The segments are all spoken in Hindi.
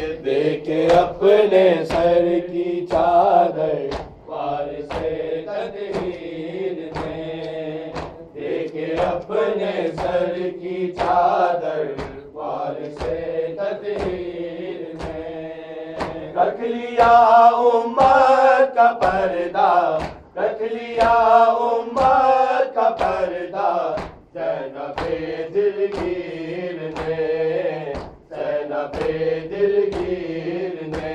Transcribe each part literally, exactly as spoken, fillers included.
देखे अपने सर की चादर वारिसे तदहीर ने, देखे अपने सर की चादर वारिसे तदहीर ने। रख लिया उम्मत का पर्दा, रख लिया उम्मत का पर्दा ज़ैनबे दिलगीर ने, ज़ैनबे दिलगीर ने।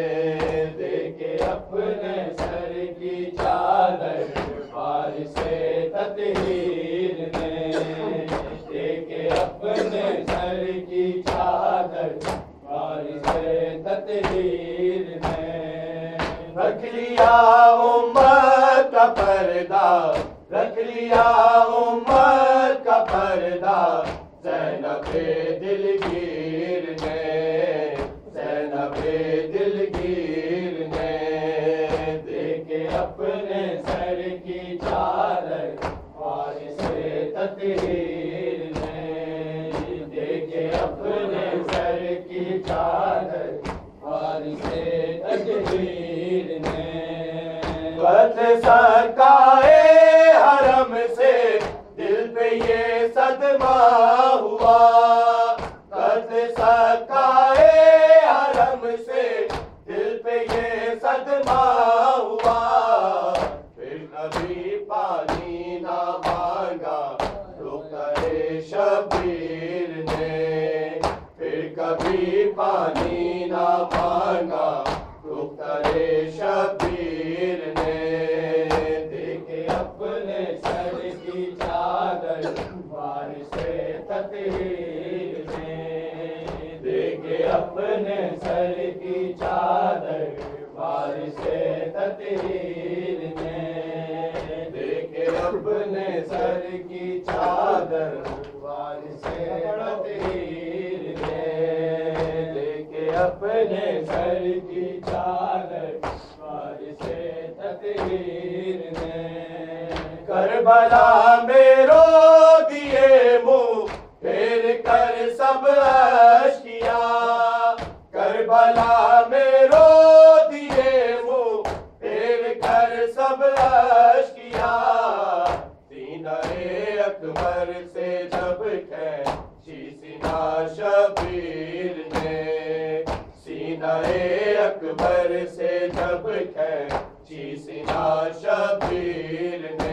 देखे अपने सर की चादर वारिसे तदहीर ने, देखे अपने सर की चादर वारिसे तदहीर ने। रख लिया उम्मत का पर्दा, रख लिया उम्मत का पर्दा ज़ैनबे दिलगीर ने, ज़ैनबे दिलगीर ने। देखे अपने सर की चादर वारिसे तदहीर ने, देखे अपने सर की चादर वारिसे तदहीर ने। कत्ल सरकाए हरम से दिल पे ये सदमा हुआ, कत्ल सरकाए हरम से दिल पे ये सदमा हुआ। फिर कभी पानी ना मांगा रुखसारे शबीर ने, फिर कभी पानी ना मांगा रुखसारे शबीर ने। देखे अपने सर की चादर वारिसे तदहीर ने, देखे अपने सर की चादर वारिसे तदहीर ने। देखे अपने सर की चादर वारिसे तदहीर ने, देखे अपने सर की चादर वारिसे तदहीर ने। करबला में रो दिए मुँह फेर कर सब अश्किया, करबला में रो दिए मुँह फेर कर सब अश्किया। सीना-ए अकबर से जब खींची सीना शबीर ने, सीना-ए अकबर से जब खींची सीना शबीर ने।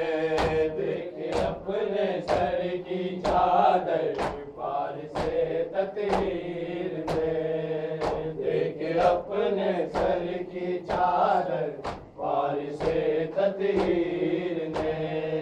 देखे अपने सर की चादर वारिसे तदहीर ने, देखे अपने सर की चादर वारिसे तदहीर ने।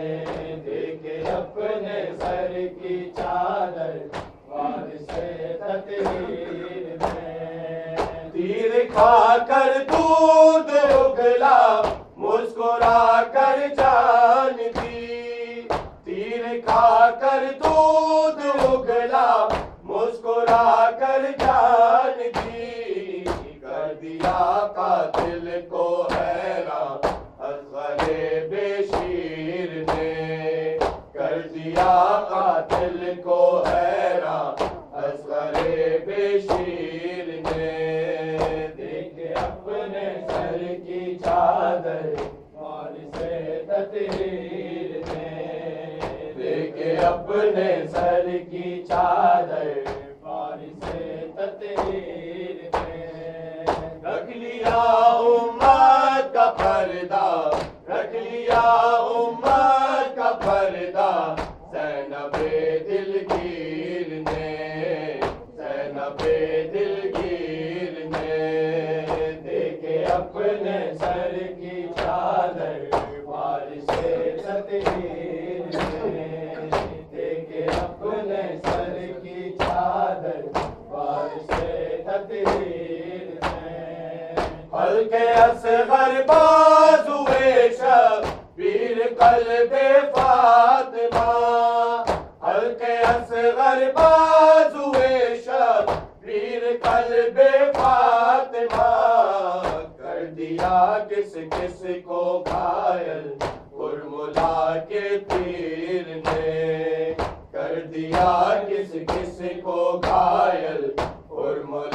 देखे अपने सर की चादर वारिसे तदहीर ने। तीर खाकर दूध उगला मुस्कुरा कर जान दी, तीर खाकर दूध उगला मुस्कुरा कर जान दी। कर दिया कातिल को हैरान असग़रे बेशीर ने, कर दिया कातिल को हैरान असग़रे बेशीर ने। देखे अपने सर की चादर वारिसे तदहीर ने, देखे अपने सर की चादर वारिसे तदहीर ने। रख लिया उम्मत का पर्दा, रख लिया उम्मत का पर्दा ज़ैनबे दिलगीर ने, ज़ैनबे दिलगीर ने। देखे अपने सर की चादर वारिसे तदहीर ने, देखे अपने सर की चादर वारिसे तदहीर ने। हल्के असग़र बाज़ुए शबीर क़ल्बे फ़ातिमा, हल्के असग़र बाज़ुए शबीर क़ल्बे फ़ातिमा। कर दिया किस किस को घायल कुरमुला के तीर ने, कर दिया किस किस को घायल कुरमुला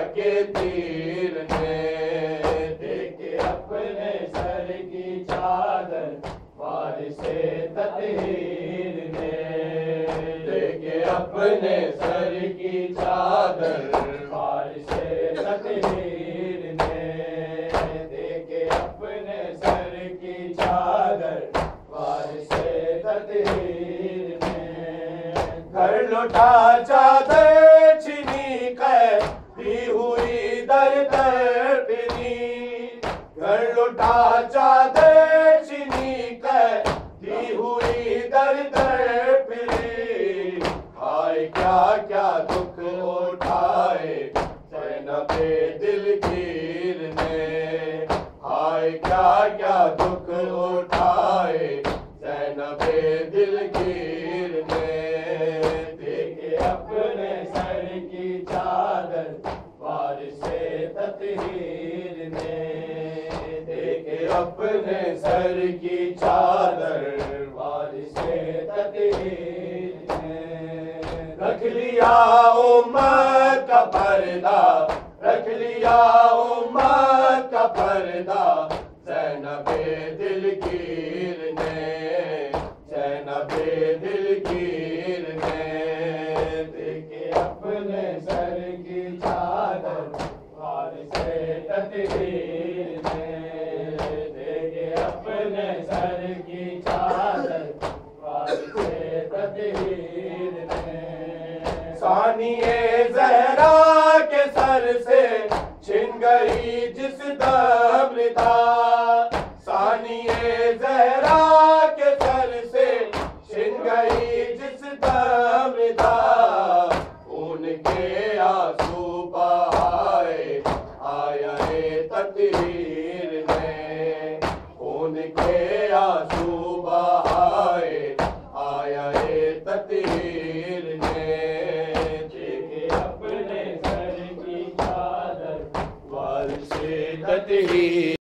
के तीर ने, देखे अपने सर की चादर वारिसे तत्हीर ने, देखे अपने सर की चादर वारिसे तत्हीर ने, देखे अपने सर की चादर वारिसे तत्हीर ने। घर लौटा चादर छिनी कर दी हुई दर दर फिरी, घर लौटा चादर छिनी कर दी हुई दर दर फिरी। हाय क्या क्या दुख उठाए ज़ैनबे दिलगीर ने, हाय क्या क्या दुख उठाए ज़ैनबे दिलगीर ने, देखे अपने सर की चादर वारिसे तत्हीर ने, देखे अपने सर की चादर वारिसे तत्हीर ने। रख लिया उम्मत का पर्दा, रख लिया उम्मत का पर्दा ज़ैनबे दिलगीर ने, ज़ैनबे दिलगीर ने, देखे अपने सर की चादर वारिसे तत्हीर ने, देखे अपने सर की चादर वारिसे तत्हीर ने। सानिए ज़हरा के सर से छिन गई जिस दम रिदा, सानिए ज़हरा के सर से छिन गई जिस दम रिदा, उनके आंसू बहाए आया रे तत्हीर ने, उनके आंसू बहाए आया रे तत्हीर ने, देखे अपने सर की चादर वारिसे तत्हीर।